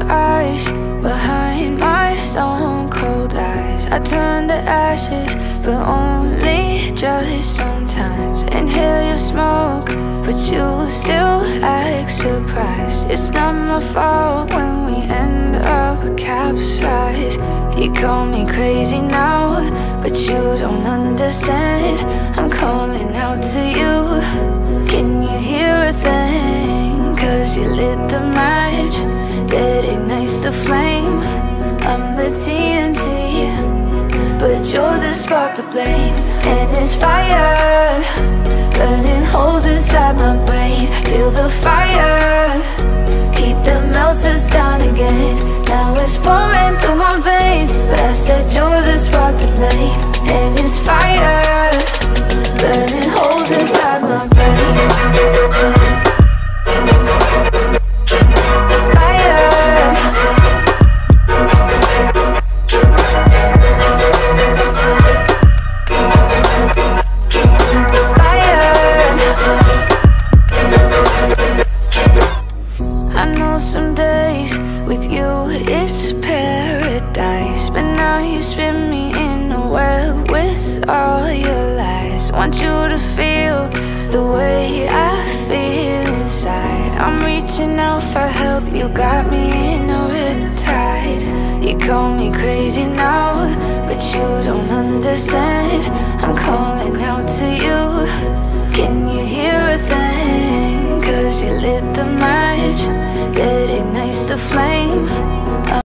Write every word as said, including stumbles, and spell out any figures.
ice behind my stone cold eyes. I turn to ashes, but only just sometimes. Inhale your smoke, but you still act surprised. It's not my fault when we end up capsized. You call me crazy now, but you don't understand. I'm calling out to you. Can you hear a thing? Cause you lit the match that ignites the flame. I'm the T N T, but you're the spark to blame. And it's fire, burning holes inside my brain. Feel the fire, heat that melts us down again. Now it's pouring through my veins, but I said you're the spark to blame. And it's fire, burning holes inside my brain. Some days with you it's paradise, but now you spin me in a web with all your lies. Want you to feel the way I feel inside. I'm reaching out for help, you got me in a riptide. You call me crazy now, but you don't understand. I'm calling out to you. Can you hear a thing? Cause you lit the match that ignites the flame.